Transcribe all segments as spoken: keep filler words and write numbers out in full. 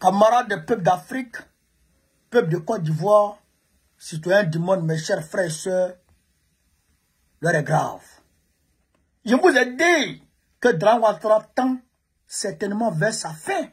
Camarades des peuples d'Afrique, peuple de Côte d'Ivoire, citoyens du monde, mes chers frères et sœurs, l'heure est grave. Je vous ai dit que Dran Ouattara tend certainement vers sa fin.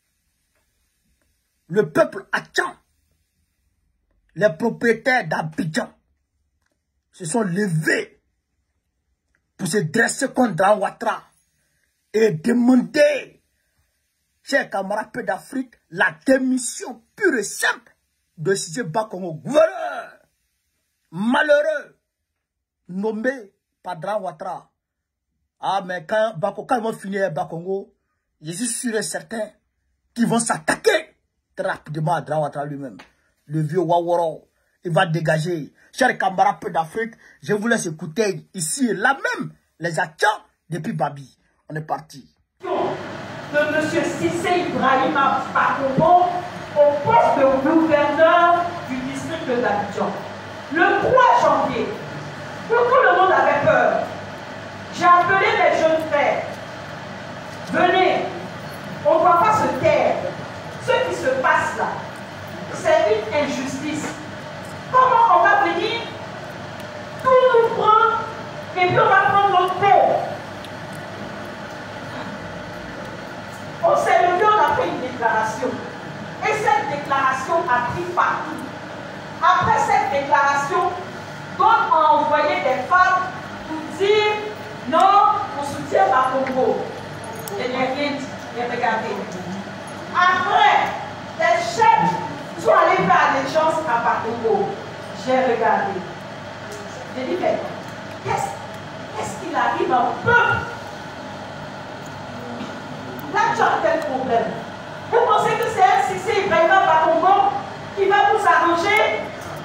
Le peuple attend. Les propriétaires d'Abidjan se sont levés pour se dresser contre Dran Ouattara et demander, chers camarades peu d'Afrique, la démission pure et simple de Cissé Bakongo, gouverneur malheureux nommé par Dran Ouattara. Ah, mais quand, Bako, quand ils vont finir Bakongo, je suis sûr et certain qu'ils vont s'attaquer très rapidement à Dran Ouattara lui-même. Le vieux Waworo, il va dégager. Chers camarades peu d'Afrique, je vous laisse écouter ici et là même les actions depuis Babi. On est parti. De M. Cissé Ibrahima Bakongo au poste de gouverneur du district d'Abidjan. Le trois janvier, où tout le monde avait peur, j'ai appelé mes jeunes frères. Venez, on ne doit pas se taire. Ce qui se passe là, c'est une injustice. Comment on va venir, tout nous prendre, et puis on va prendre notre peau? On s'est levé, on a fait une déclaration. Et cette déclaration a pris partout. Après cette déclaration, d'autres ont envoyé des femmes pour dire non, on soutient Bakongo. Je n'ai rien dit, j'ai regardé. Après, les chefs sont allés faire allégeance à Bakongo. J'ai regardé. J'ai dit, mais qu'est-ce qu'il arrive à un peuple? Là, tu as quel problème? Vous pensez que c'est un Cissé Ibrahima Bakongo qui va vous arranger?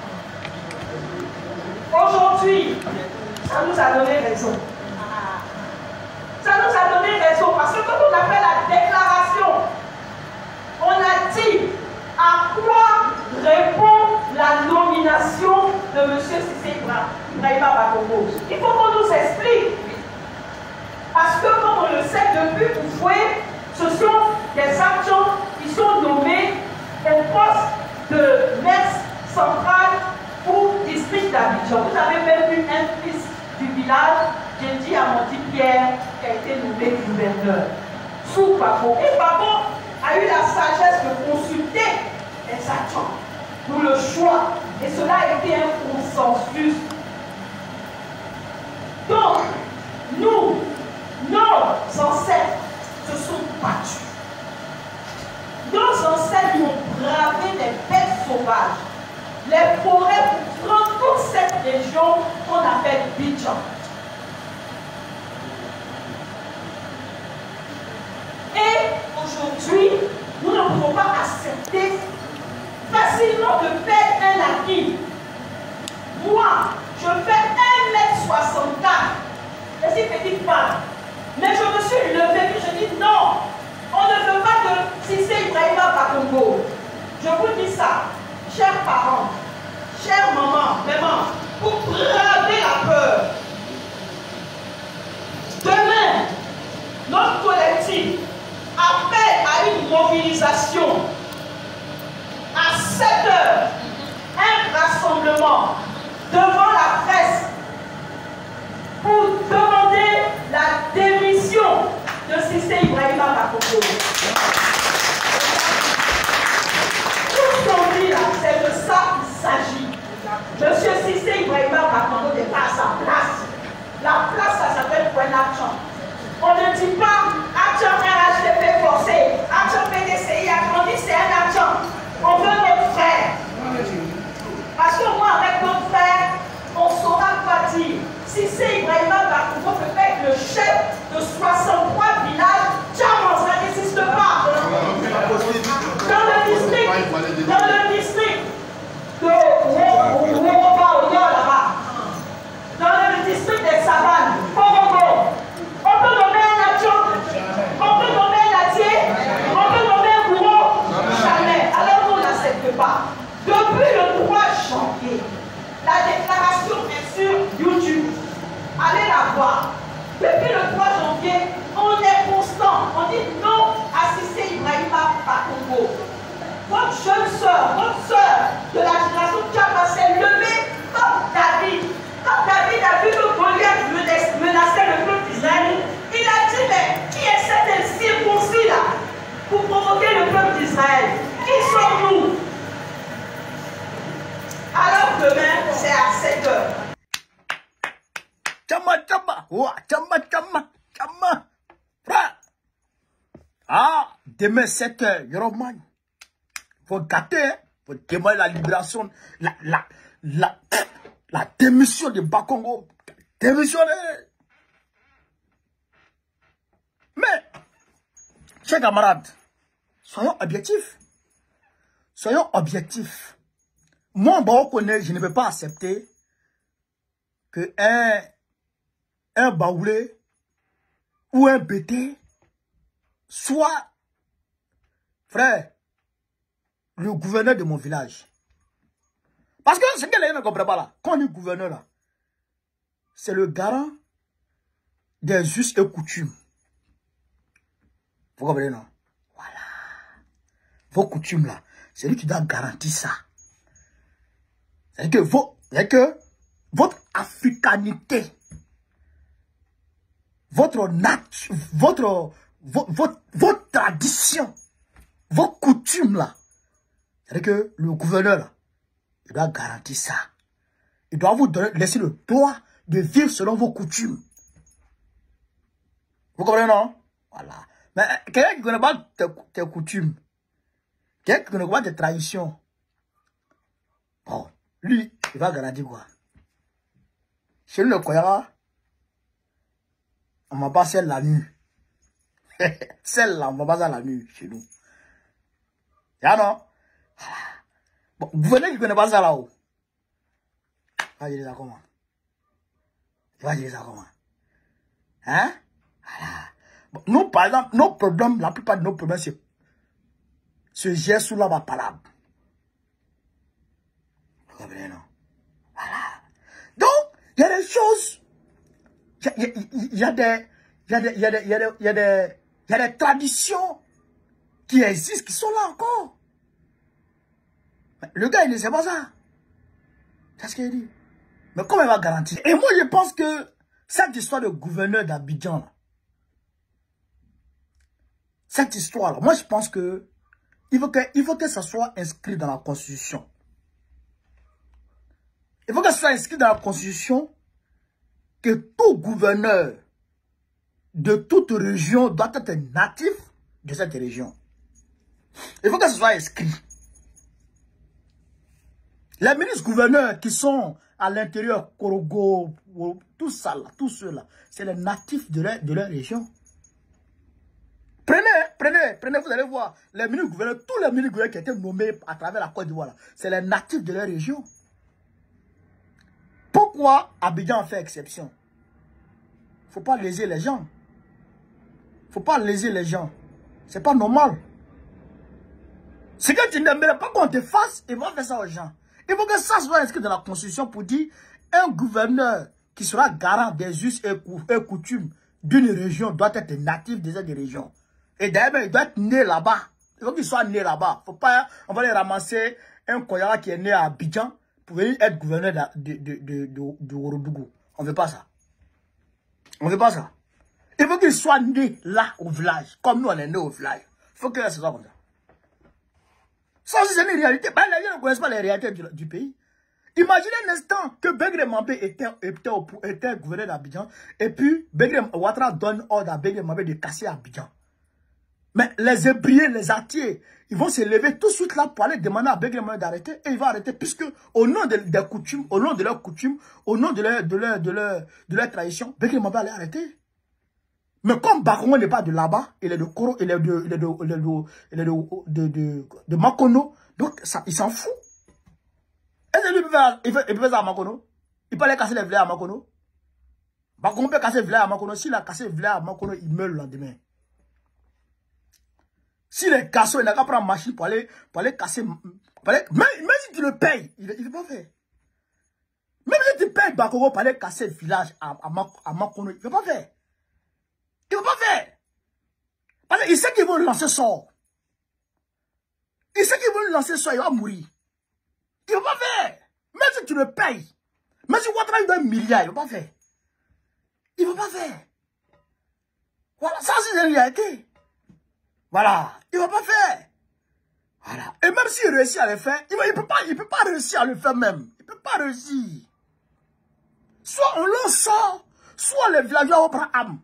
Aujourd'hui, ça nous a donné raison. Ça nous a donné raison parce que quand on a fait la déclaration, on a dit à quoi répond la nomination de M. Cissé Ibrahima Bakongo. Il faut qu'on nous explique. Parce que comme on le sait depuis Oufoué, ce sont des agents qui sont nommés au poste de maire central ou district d'Abidjan. Vous avez même vu un fils du village, j'ai dit à mon petit Pierre, qui a été nommé gouverneur. Sous Bako. Et Bako a eu la sagesse de consulter les agents pour le choix. Et cela a été un consensus. Donc, nous, nos ancêtres se sont battus. Nos ancêtres ont bravé les bêtes sauvages, les forêts pour prendre toute cette région qu'on appelle Bidjan. Et aujourd'hui, nous ne pouvons pas accepter facilement de perdre un acquis. Moi, je fais un mètre soixante-quatre, je suis petite femme. Mais je me suis levée et je dis non, on ne veut pas de Cissé Ibrahima Bakongo. Je vous dis ça, chers parents, chères mamans, maman, pour braver la peur. Demain, notre collectif appelle à une mobilisation à sept heures, un rassemblement devant la presse pour demander la démission de Cissé Ibrahima Bakongo. Tout ce qu'on dit là, c'est de ça qu'il s'agit. Monsieur Cissé Ibrahima Bakongo n'est pas à sa place. La place, ça s'appelle point d'argent. On ne dit pas argent R H D P forcé, argent P D C I agrandi, c'est un argent. On veut notre frère. Parce que moi, avec notre Oh, tchama, tchama, tchama. Frère. Ah, demain sept heures, Yoroman. Faut gâter, hein. Faut demander la libération, la, la, la, la démission de Bakongo. Démissionner. Mais, chers camarades, soyons objectifs. Soyons objectifs. Moi, bon, je ne peux pas accepter que un, un baoulé ou un bété soit, frère, le gouverneur de mon village. Parce que ce que les gens ne comprennent pas là, quand on dit gouverneur là, c'est le garant des us et coutumes. Vous comprenez, non? Voilà. Vos coutumes là, c'est lui qui doit garantir ça. C'est que, vos, que votre africanité, votre nature, votre, votre, votre, votre tradition, vos coutumes là, c'est que le gouverneur là, il doit garantir ça. Il doit vous donner, laisser le droit de vivre selon vos coutumes. Vous comprenez, non? Voilà. Mais quelqu'un qui ne connaît pas tes, tes coutumes, quelqu'un qui ne connaît pas tes traditions, bon, lui, il va garantir quoi? Chez nous, le Koyara, on m'a pas celle la nuit. Celle-là, on m'a pas ça la nuit chez nous. Y'a non? Bon, vous venez qui ne connaît pas ça là-haut. Il va dire ça comment? Il va dire ça comment? Hein? Voilà. Bon, nous, par exemple, nos problèmes, la plupart de nos problèmes, c'est se gère sous la palabre. Vous comprenez, non? Voilà. Donc, il y a des choses, il y, y, y a des, il y a des, il y a des, il y a des, il y a des, il y a des traditions qui existent, qui sont là encore. Mais le gars, il ne sait pas ça. C'est ce qu'il dit. Mais comment il va garantir? Et moi, je pense que cette histoire de gouverneur d'Abidjan, cette histoire-là, moi, je pense que il faut que, il faut que ça soit inscrit dans la Constitution. Il faut que ça soit inscrit dans la Constitution que tout gouverneur de toute région doit être natif de cette région. Il faut que ça soit inscrit. Les ministres gouverneurs qui sont à l'intérieur, Korogo, tout ça là, tous ceux-là, c'est les natifs de leur, de leur région. Prenez, prenez, prenez, vous allez voir, les ministres gouverneurs, tous les ministres gouverneurs qui ont été nommés à travers la Côte d'Ivoire, c'est les natifs de leur région. Pourquoi Abidjan fait exception? Il ne faut pas léser les gens. Il ne faut pas léser les gens. C'est pas normal. C'est que tu n'aimerais pas qu'on te fasse, ils vont faire ça aux gens. Il faut que ça soit inscrit dans la Constitution pour dire un gouverneur qui sera garant des us et coutumes d'une région doit être natif de cette région. Et d'ailleurs, il doit être né là-bas. Il faut qu'il soit né là-bas. Faut pas, on va aller ramasser un Koyara qui est né à Abidjan pour venir être gouverneur de, de, de, de, de Ourodougou. On ne veut pas ça. On ne veut pas ça. Il faut qu'il soit né là au village. Comme nous, on est né au village. Il faut que ça soit comme ça. Ça aussi, c'est une réalité. Ben, les gens ne connaissent pas les réalités du, du pays. Imaginez un instant que Begré Mambé était, était, était gouverneur d'Abidjan et puis Begré Ouattara donne ordre à Begré Mambé de casser Abidjan. Mais les ébriers, les artiers, ils vont se lever tout de suite là pour aller demander à Begré Mambé d'arrêter et il va arrêter puisque au nom de, des coutumes, au nom de leurs coutumes, au nom de leur, de leur, de leur, de leur tradition, Begré Mambé allait arrêter. Mais comme Bakongo n'est pas de là-bas, il est de Koro, il est de, il est de, il est de, il est de, de, de, de Makono, donc ça, il s'en fout. Est-ce que lui peut faire, il peut, il peut faire ça à Makono? Il peut aller casser les villages à Makono? Bakongo peut casser les villages à Makono. S'il a cassé les villages à Makono, il meurt le lendemain. S'il est cassé, il n'a qu'à prendre une machine pour aller, pour aller casser, pour aller, même, même si tu le payes, il ne va pas faire. Même si tu payes Bakongo pour aller casser le village à, à, à Makono, il ne va pas faire. Il ne va pas faire. Parce qu'il sait qu'ils vont le lancer sort. Il sait qu'ils vont le lancer sort, il va mourir. Il ne va pas faire. Même si tu le payes. Même si Ouattara lui donne un milliard, il ne va pas faire. Il ne va pas faire. Voilà, ça c'est une réalité. Voilà, il ne va pas faire. Voilà. Et même s'il réussit à le faire, il ne peut pas, il peut pas réussir à le faire même. Il ne peut pas réussir. Soit on le sort, Soit les villageois vont prendre âme.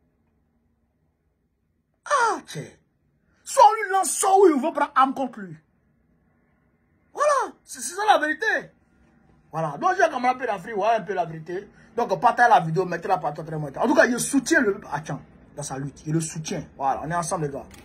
Ah, tiens. Soit on lui lance ça ou ils vont prendre âme contre lui. Voilà, c'est ça la vérité. Voilà, donc j'ai comme un peu d'Afrique, ouais, un peu la vérité. Donc partagez la vidéo, mettez-la partout très longtemps. En tout cas, je soutiens le peuple Hachan dans sa lutte. Je le soutiens. Voilà, on est ensemble les gars.